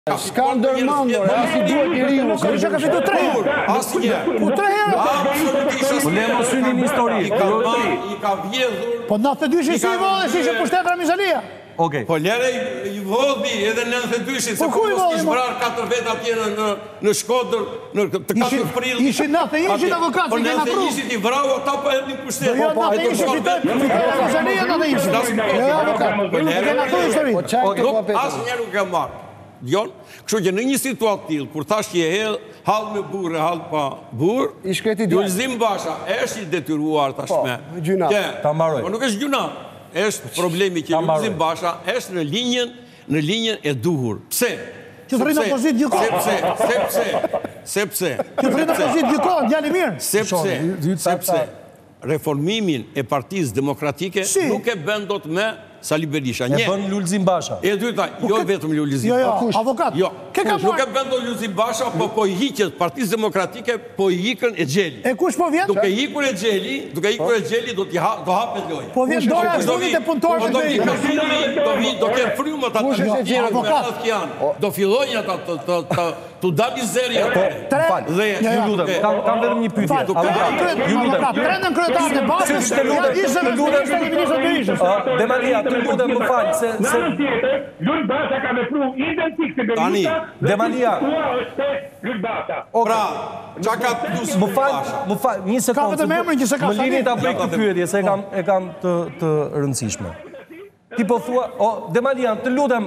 S'ka ndërmendur, si duhet njeriu. Që ka fitu 3 herë. Asnjë. Po 3 herë. Absolutisht. Po le mos synin histori. I ka vjedhur. Po 92 si i vodhe si që pushtetë Ramizalia. Okej. Po lere i vodhi edhe 92-shin, se ku i vodhi, kish vrar 4 vet atje në Shkodër, në të 4 prill. Ishin 91 avokatë Po që kena pru. 91-shit i vrau ata po erdhin pushtet. Jo, 91 fitoi Ramizalia 91. Jo, avokatë. E kena pru histori. Asnjëherë nuk e marr. Jon, kështu që në një situatë tillë, kur thash që e hall me burrë, hall pa burr, I shkreti djalë. Lulzim Basha është i detyruar tashmë. gjuna. Ta mbaroj. Po nuk është gjuna. Është problemi që Lulzim Basha është në linjën e duhur. Pse? Që të rrinë opozit gjykon. Sepse. Që të rrinë opozit gjykon, djali mirë. Sepse reformimin e Partisë Demokratike nuk e bën dot me Sali Berisha. E bën Lulzim Basha. E dyta, jo vetëm Lulzim. Jo, avokat. Jo, nuk e marrë? bën dot Lulzim Basha, po i hiqet Partisë Demokratike, po i ikën e Xheli. E kush po vjen? Duke ikur e Xheli, do hapet loja. Po vjen dora e fundit e punëtorëve të ikën. Do kenë frymat ata është e avokat? Do fillojnë ata të dalë zerja. Ju lutem, kam vetëm një pyetje. Ju lutem. Trendën kryetarët e Bashës, janë ishte ministri i ministrit Berishës. Demalia, të lutem më fal se Lul Basha ka vepruar identik se Berisha. Demalia. Është Lul Basha. Pra, çka ka plus Më fal, një sekondë. Ka vetëm emrin që se ka Më lini ta bëj këtë pyetje se e kam të rëndësishme. Ti po thua, Demalia, të lutem.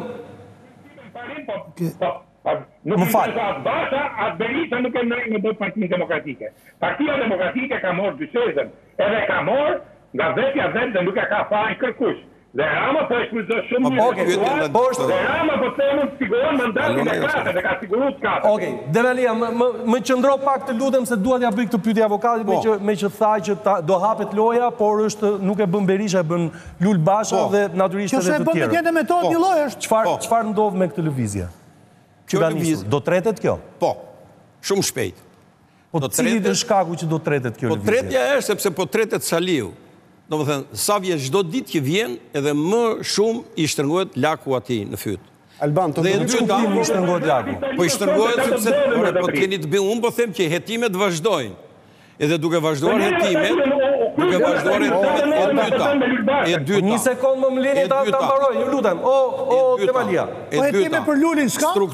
Më falë. Basha, atë Berisha nuk e ndrejnë në bërë Partinë Demokratike. Partia Demokratike ka morë dyshezën, edhe ka morë nga vetja vetë dhe nuk e ka fajnë kërkush. Dhe Rama po e shmizë shumë dhe Rama po të mund të siguron mandatin e kate dhe ka siguru të kate. Okej, Demalia, më qëndro pak të lutem se duhet ja bëj këtë pyetje avokatit me që thaj që do hapet loja, por nuk e bën Berisha, e bën Lul Basha dhe natyrisht edhe të tjerë. Që se bën me tjetë metodë një loj është. Çfarë ndodh me këtë lëvizje? Kjo lëvizje Do tretet kjo? Po, shumë shpejt. Po cili është shkaku që do tretet kjo lëvizje? Po tretja është sepse po tretet Saliu. Do më thënë, sa vjen çdo ditë që vjen, edhe më shumë i shtrëngohet laku atij në fyt. Alban, të Dhe dyta i shtrëngohet laku. Po i shtrëngohet sepse po keni të bëjë, unë po them që hetimet vazhdojnë. Edhe duke vazhduar hetimet, e dyta. Një sekond më lini ta mbaroj, ju lutem. Demalia. Po hetime për Lulin s'ka?